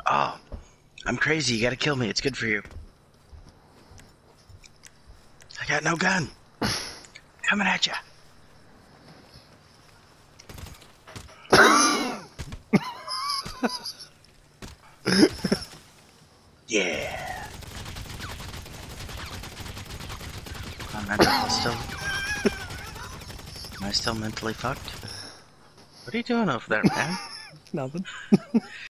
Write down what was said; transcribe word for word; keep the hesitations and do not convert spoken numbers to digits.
Oh, I'm crazy. You gotta kill me. It's good for you. I got no gun. Coming at ya. Yeah. I'm mental still. Am I still mentally fucked? What are you doing over there, man? Nothing.